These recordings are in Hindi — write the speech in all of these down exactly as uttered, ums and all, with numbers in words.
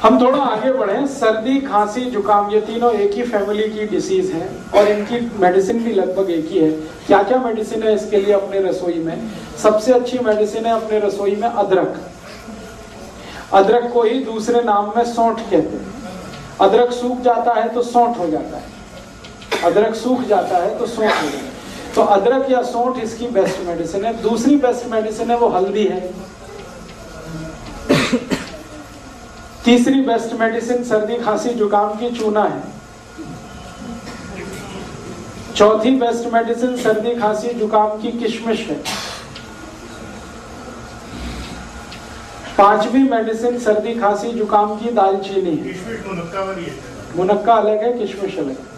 हम थोड़ा आगे बढ़े। सर्दी, खांसी, जुकाम, ये तीनों एक ही फैमिली की डिसीज हैं और इनकी मेडिसिन भी लगभग एक ही है। क्या क्या मेडिसिन है इसके लिए अपने रसोई में? सबसे अच्छी मेडिसिन है अपने रसोई में अदरक। अदरक को ही दूसरे नाम में सौंठ कहते हैं। अदरक सूख जाता है तो सौंठ हो जाता है, अदरक सूख जाता है तो सौंठ हो जाता है। तो अदरक या सौंठ इसकी बेस्ट मेडिसिन है। दूसरी बेस्ट मेडिसिन है वो हल्दी है। तीसरी बेस्ट मेडिसिन सर्दी, खांसी, जुकाम की चूना है। चौथी बेस्ट मेडिसिन सर्दी, खांसी, जुकाम की किशमिश है। पांचवी मेडिसिन सर्दी, खांसी, जुकाम की दालचीनी है। मुनक्का अलग है, किशमिश अलग है।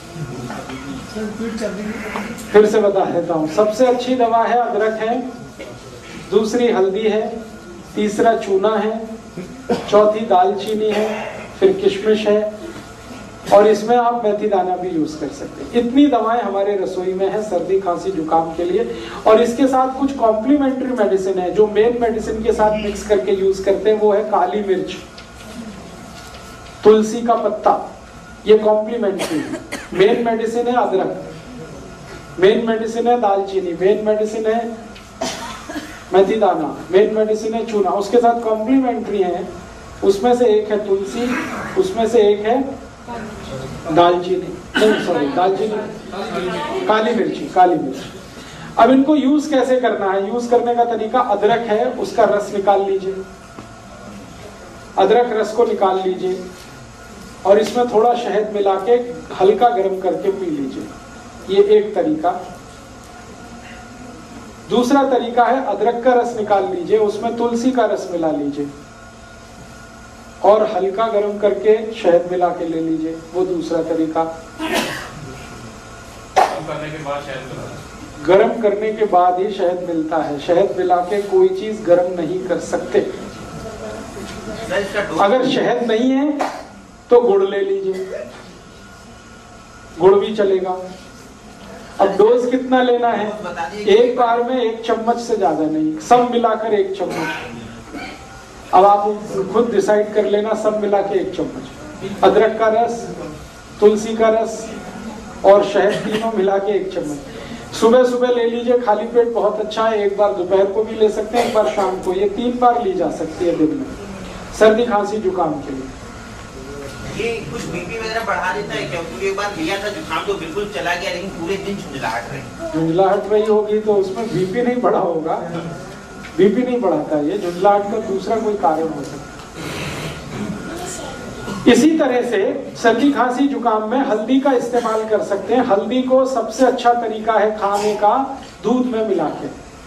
फिर से बता देता हूँ। सबसे अच्छी दवा है अदरक है, दूसरी हल्दी है, तीसरा चूना है, चौथी दालचीनी है, फिर किशमिश है और इसमें आप मेथी दाना भी यूज कर सकते हैं। इतनी दवाएं हमारे रसोई में है सर्दी, खांसी, जुकाम के लिए। और इसके साथ कुछ कॉम्प्लीमेंट्री मेडिसिन है जो मेन मेडिसिन के साथ मिक्स करके यूज करते हैं। वो है काली मिर्च, तुलसी का पत्ता, ये कॉम्प्लीमेंट्री है। मेन मेडिसिन है अदरक, मेन मेडिसिन है दालचीनी, मेन मेडिसिन है मेथी दाना, मेन मेडिसिन है चूना। उसके साथ कॉम्प्लीमेंट्री है, उसमें से एक है तुलसी, उसमें से एक है दालचीनी, नहीं सॉरी दालचीनी, काली मिर्ची, काली मिर्ची। अब इनको यूज कैसे करना है? यूज करने का तरीका, अदरक है उसका रस निकाल लीजिए, अदरक रस को निकाल लीजिए और इसमें थोड़ा शहद मिला के हल्का गर्म करके पी लीजिए, ये एक तरीका। दूसरा तरीका है अदरक का रस निकाल लीजिए, उसमें तुलसी का रस मिला लीजिए और हल्का गर्म करके शहद मिला के ले लीजिए, वो दूसरा तरीका। करने के बाद शहद गर्म करने के बाद ही शहद मिलता है, शहद मिला के कोई चीज गर्म नहीं कर सकते। अगर शहद नहीं है तो गुड़ ले लीजिए, गुड़ भी चलेगा। अब डोज कितना लेना है? एक बार में एक चम्मच से ज्यादा नहीं, सब मिलाकर एक चम्मच। अब आप खुद डिसाइड कर लेना, सब मिला के एक चम्मच। अदरक का रस, तुलसी का रस और शहद तीनों मिला के एक चम्मच। सुबह सुबह ले लीजिए, खाली पेट बहुत अच्छा है। एक बार दोपहर को भी ले सकते हैं, एक बार शाम को, ये तीन बार ली जा सकती है दिन में सर्दी, खांसी, जुकाम के लिए। ये कुछ बीपी वगैरह बढ़ा देता है क्या? क्योंकि एक बार लिया था जुकाम तो बिल्कुल चला गया, लेकिन पूरे दिन झुंझलाहट रही। झुंझलाहट रही होगी तो उसमें बीपी नहीं बढ़ा होगा, बीपी नहीं बढ़ाता ये, झुंझलाहट का दूसरा कोई कारण हो सकता है। इसी तरह से सर्दी, खांसी, जुकाम में हल्दी का इस्तेमाल कर सकते हैं। हल्दी को सबसे अच्छा तरीका है खाने का दूध में मिला के,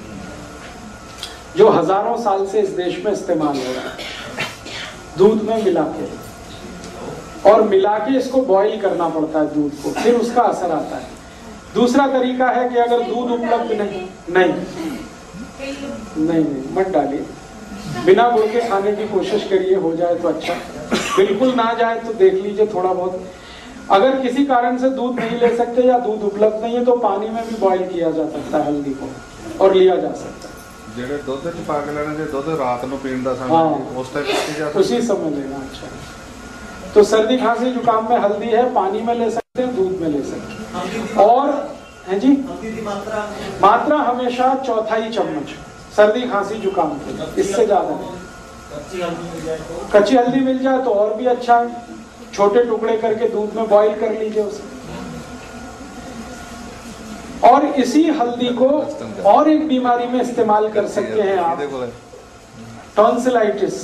जो हजारों साल से इस देश में इस्तेमाल हो रहा है। दूध में मिला के और मिला के इसको बॉईल करना पड़ता है दूध को, फिर उसका असर आता है। दूसरा तरीका है कि अगर दूध उपलब्ध नहीं नहीं नहीं नहीं मत डालिए, बिना गुड़ के खाने की कोशिश करिए, हो जाए तो अच्छा, बिल्कुल ना जाए तो देख लीजिए थोड़ा बहुत। अगर किसी कारण से दूध नहीं ले सकते या दूध उपलब्ध नहीं है तो पानी में भी बॉईल किया जा सकता है हल्दी को और लिया जा सकता है। ਜਿਹੜੇ ਦੁੱਧ ਚ ਪਾ ਕੇ ਲੈਣਾ, ਜੇ ਦੁੱਧ ਰਾਤ ਨੂੰ ਪੀਣ ਦਾ हाँ, ਉਸ ਟਾਈਪ ਪੀਤੀ ਜਾ ਸਕਦੀ, उसी समय लेना। अच्छा, तो सर्दी, खांसी, जुकाम में हल्दी है, पानी में ले सकते हैं, दूध में ले सकते हैं। और है जी मात्रा हमेशा चौथाई चम्मच सर्दी, खांसी, जुकाम के, इससे ज्यादा नहीं। कच्ची हल्दी मिल जाए तो और भी अच्छा है, छोटे टुकड़े करके दूध में बॉईल कर लीजिए उसे। और इसी हल्दी को और एक बीमारी में इस्तेमाल कर सकते हैं आप, टॉन्सिलाइटिस।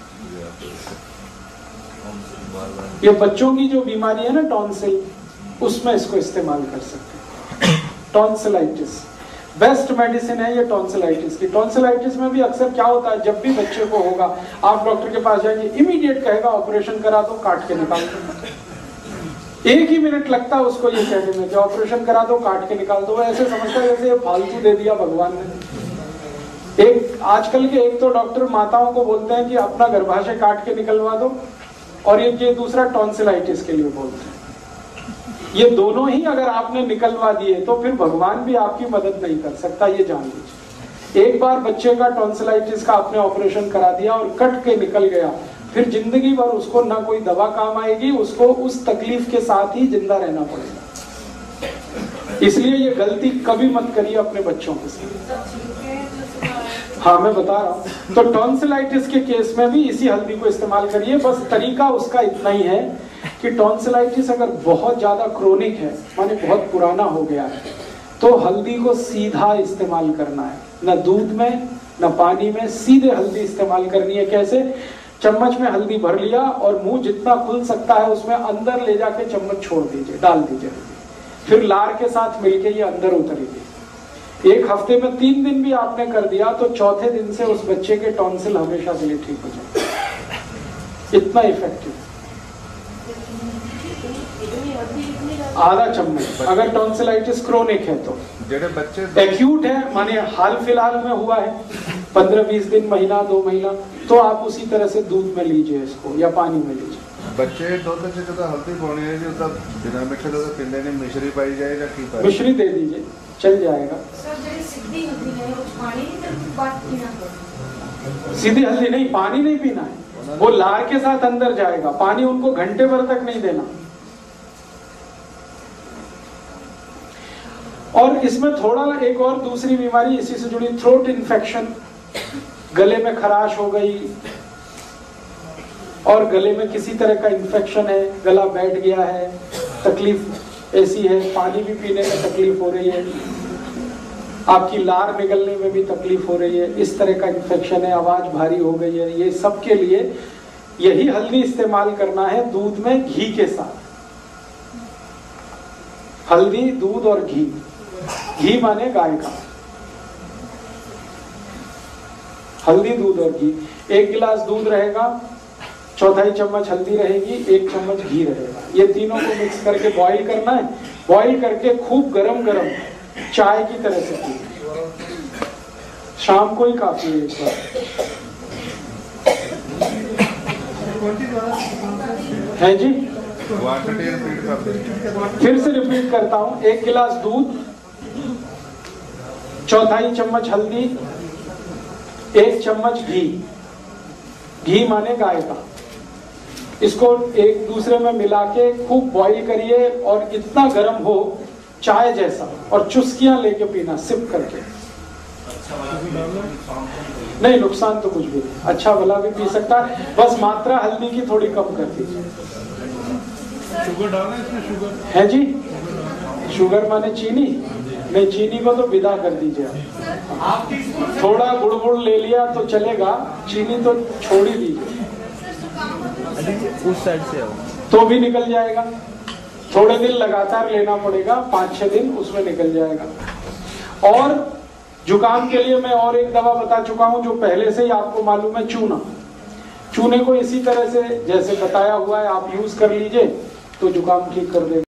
ये बच्चों की जो बीमारी है ना टॉन्सिल, उसमें इसको इस्तेमाल कर सकते हैं। टॉन्सिलाइटिस बेस्ट मेडिसिन है ये टॉन्सिलाइटिस की। टॉन्सिलाइटिस में भी अक्सर क्या होता है, जब भी बच्चे को होगा आप डॉक्टर के पास जाएंगे, इमीडिएट कहेगा ऑपरेशन करा दो, काट के निकाल दो। एक ही मिनट लगता है उसको ये कहने में कि ऑपरेशन करा दो, काट के निकाल दो। ऐसे समझता है जैसे फालतू दे दिया भगवान ने। एक आजकल के एक तो डॉक्टर माताओं को बोलते हैं कि अपना गर्भाशय काट के निकलवा दो, और एक ये दूसरा टॉन्सिलाइटिस के लिए बोलते हैं। ये दोनों ही अगर आपने निकलवा दिए तो फिर भगवान भी आपकी मदद नहीं कर सकता, ये जान लीजिए। एक बार बच्चे का टॉन्सिलाइटिस का आपने ऑपरेशन करा दिया और कट के निकल गया, फिर जिंदगी भर उसको ना कोई दवा काम आएगी, उसको उस तकलीफ के साथ ही जिंदा रहना पड़ेगा। इसलिए ये गलती कभी मत करिए अपने बच्चों के साथ। हाँ मैं बता रहा हूँ। तो टॉन्सिलाइटिस के केस में भी इसी हल्दी को इस्तेमाल करिए। बस तरीका उसका इतना ही है कि टॉन्सिलाइटिस अगर बहुत ज्यादा क्रोनिक है, माने बहुत पुराना हो गया है, तो हल्दी को सीधा इस्तेमाल करना है, न दूध में न पानी में, सीधे हल्दी इस्तेमाल करनी है। कैसे? चम्मच में हल्दी भर लिया और मुंह जितना खुल सकता है उसमें अंदर ले जाके चम्मच छोड़ दीजिए, डाल दीजिए हल्दी, फिर लार के साथ मिलके ये अंदर उतरेगी। एक हफ्ते में तीन दिन भी आपने कर दिया तो चौथे दिन से उस बच्चे के टॉन्सिल हमेशा के लिए ठीक हो जाए। इतना इफेक्टिव। आधा चम्मच अगर टॉन्सिलाइटिस क्रोनिक है तो। जेडे बच्चे एक्यूट है, माने हाल फिलहाल में हुआ है, पंद्रह बीस दिन, महीना, दो महीना, तो आप उसी तरह से दूध में लीजिए इसको या पानी में लीजिए। बच्चे दुध च जो हल्दी पानी है जो तब बिना मिठे दुध पींदे नहीं, मिश्री पाई जाए या की पाई? मिश्री दे दीजिए, चल जाएगा। सीधी हल्दी नहीं, पानी नहीं पीना है, वो लार के साथ अंदर जाएगा। पानी उनको घंटे भर तक नहीं देना। और इसमें थोड़ा एक और दूसरी बीमारी इसी से जुड़ी, थ्रोट इन्फेक्शन, गले में खराश हो गई और गले में किसी तरह का इन्फेक्शन है, गला बैठ गया है, तकलीफ ऐसी है, पानी भी पीने में तकलीफ हो रही है, आपकी लार निकलने में भी तकलीफ हो रही है, इस तरह का इन्फेक्शन है, आवाज भारी हो गई है, ये सब के लिए यही हल्दी इस्तेमाल करना है दूध में घी के साथ। हल्दी, दूध और घी। घी माने गाय का। हल्दी, दूध और घी। एक गिलास दूध रहेगा, चौथाई चम्मच हल्दी रहेगी, एक चम्मच घी रहेगा। ये तीनों को मिक्स करके बॉईल करना है। बॉईल करके खूब गरम गरम चाय की तरह से पीना। शाम को ही काफी है एक बार। है जी, फिर से रिपीट करता हूं। एक गिलास दूध, चौथाई चम्मच हल्दी, एक चम्मच घी। घी माने गाय का। इसको एक दूसरे में मिला के खूब बॉईल करिए और इतना गर्म हो चाय जैसा, और चुस्कियां लेके पीना, सिप करके। नहीं, नुकसान तो कुछ भी नहीं, अच्छा भला भी पी सकता है, बस मात्रा हल्दी की थोड़ी कम कर दीजिए। शुगर डालना इसमें? शुगर है जी, शुगर माने चीनी? नहीं, चीनी को तो विदा कर दीजिए आप। थोड़ा गुड़ गुड़ ले लिया तो चलेगा, चीनी तो छोड़ ही दीजिए। उस साइड से आओ तो भी निकल जाएगा। थोड़े दिन लगातार लेना पड़ेगा, पाँच छह दिन उसमें निकल जाएगा। और जुकाम के लिए मैं और एक दवा बता चुका हूं जो पहले से ही आपको मालूम है, चूना। चूने को इसी तरह से जैसे बताया हुआ है आप यूज कर लीजिए तो जुकाम ठीक कर देगा।